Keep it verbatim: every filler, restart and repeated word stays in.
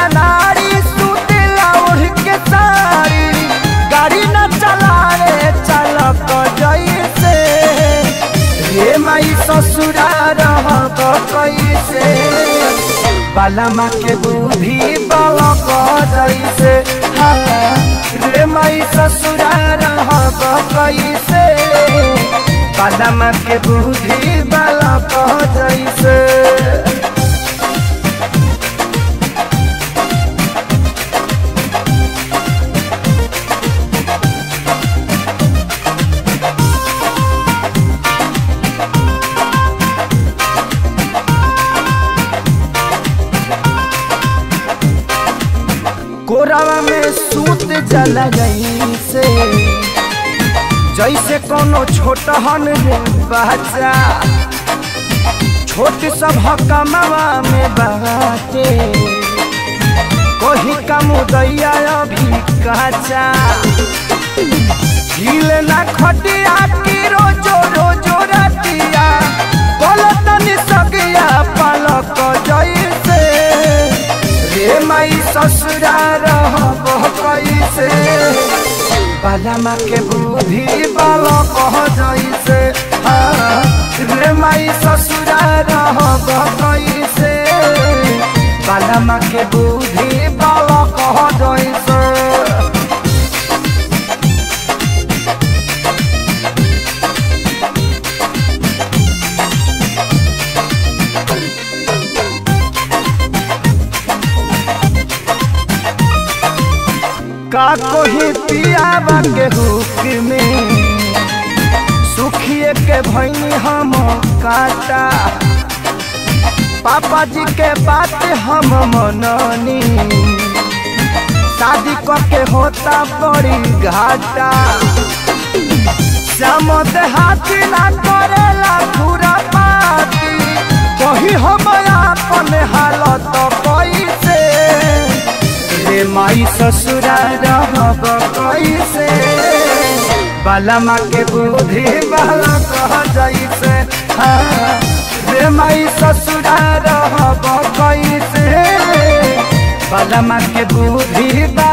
नारी सुतेला ओढ़ के साड़ी गाड़ी न चलावे चालक जैसे रे माई ससुरा रहब कैसे बालमा के बुद्धि बालक जैसे रे माई ससुरा रहब कैसे बालमा के बुद्धि बालक जैसे। कोरावा में सूत जला जैसे जैसे कोनो छोटहन रे बच्चा छोट सब कमावा में बाटे कोही का मुदैया अभी कच्चा हिल ना खटिया की रोजो रोजो रतिया बोलतनी सगिया पलक जैसे रे माई ससुरा रहब कैसे बालमा के बुद्धि बालक जैसे रे माई ससुरा रहब कैसे बालमा के बुद्धि बालक जैसे। का कोही पियावा के हुक में सुखिए के भैनी हम काटा पापा जी के बात हम मननी शादी करके होता बड़ी घाटा श्याम देहाती ना करेला पूरा पाती कही हम अपन हालत कैसे रे माई ससुरा रहब कैसे बालमा के बुद्धि बालक जैसे रे माई ससुरा रहब कैसे बालमा के बुद्धि